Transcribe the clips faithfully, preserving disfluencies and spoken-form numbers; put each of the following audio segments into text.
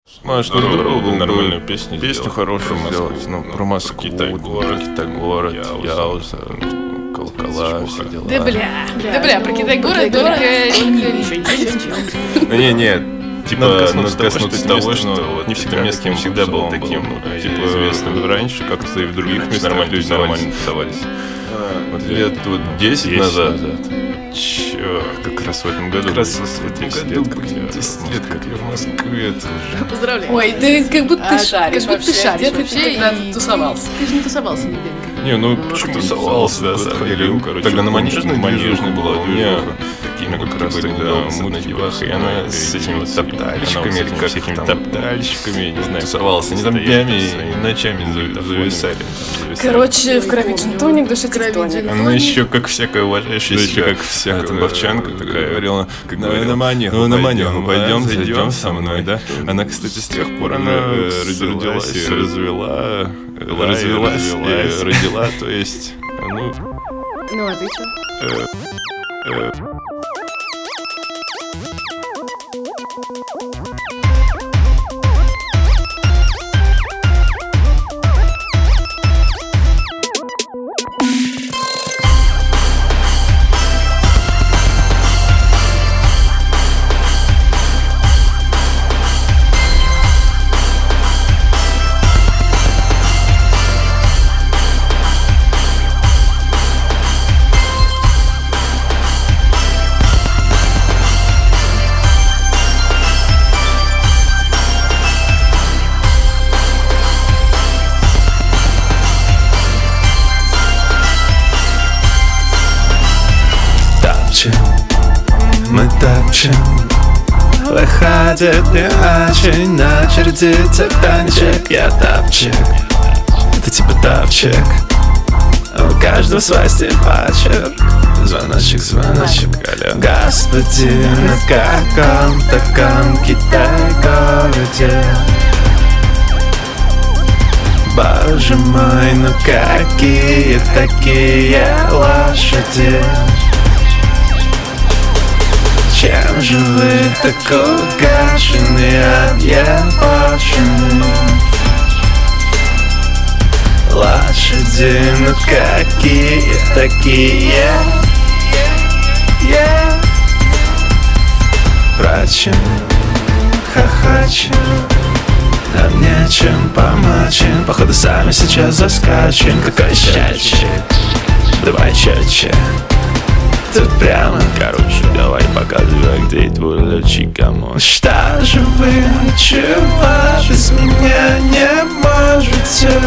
А что здорово было нормальную песню Песню сделать. хорошую сделать, ну, про Москву, Китай-город, Китай-город, Яуза, Яуза, колокола, все дела. Да бля, да бля, про Китай-город только ничего не Не, не. Типа, надо надо коснуться того, что вот не всегда мест не всегда был таким, типа, известным раньше, как-то и в других местах нормально люди нормально тусовались. Вот лет вот десять назад. Чё, как раз в этом году. Как раз в этом десять году, лет, как я десять лет, как я в Москве, это уже... Поздравляю. Ой, ты как будто ты А, шаришь как будто вообще. ты шаришь Где ты вообще тогда и- тусовался? Ты же не тусовался нигде. Не, ну Почему почему тусовался, тусовался, да, куда-то ходили, ходил, короче. тогда на Манежной Манежной была была, у меня движуха. такие как раз были тогда недавно мутки деваха, и она с этими вот топтальщиками, топтальщиками, или как всякими там, топтальщиками, я не знаю, тусовался, они там стояли днями своими и ночами диктофонами, зависали. зависали. Короче, в крови помню. джин-тоник, душе Крови тектоник. джин- Она еще как всякая уважающая Да, себя, еще как всякая тамбовчанка такая такая говорила, как на, говорила, на манегу ну, на пойдем, манегу а, пойдем, зайдем зайдем со мной, да? Она, кстати, с тех пор она она родилась родилась и и развела, Развелась, развелась развелась. и родила, то есть, ну, Ну, а ты что? э, Топчем, мы топчем. Выходит не очень на черте тектончик. Я топчик, ты типа топчик. У каждого свой степачек. Звоночек, звоночек, алло. Господин, на каком таком Китай-городе? Боже мой, ну какие такие лошади? Чем же вы так угашены, объебашены? Лошади, ну какие такие? Yeah. Прачем, хохочем, нам нечем помочим. Походу сами сейчас заскачем. Какой счастье, давай чаще. Тут прямо, короче, давай показывай, где твой лучик, кому. Что же вы, ничего без меня не можете?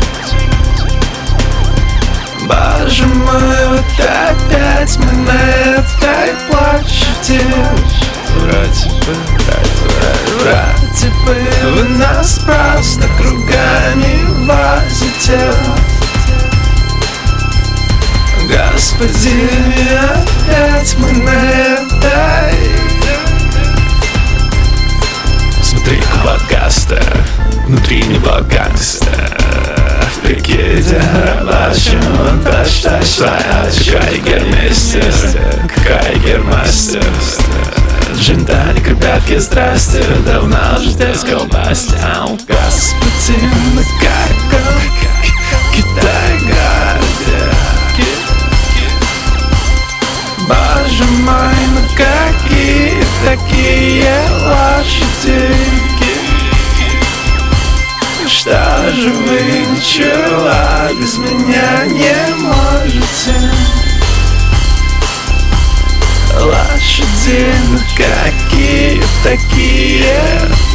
Боже мой, вот опять мы на этой площади. Вроде бы, вроде бы вы нас просто кругами возите. Господи, опять мы на этой. Смотри, подкаста, внутри него гангстер. В прикиде рабочем, он точно своя. Кайгермастер, кайгермастер. Джин-тоник, ребятки, здрасте. Давно уже здесь колбасти. Господи, на каком Китай-городе? Боже мой, ну какие такие лошади? Что же вы, ничего без меня не можете? Лошади, ну какие такие?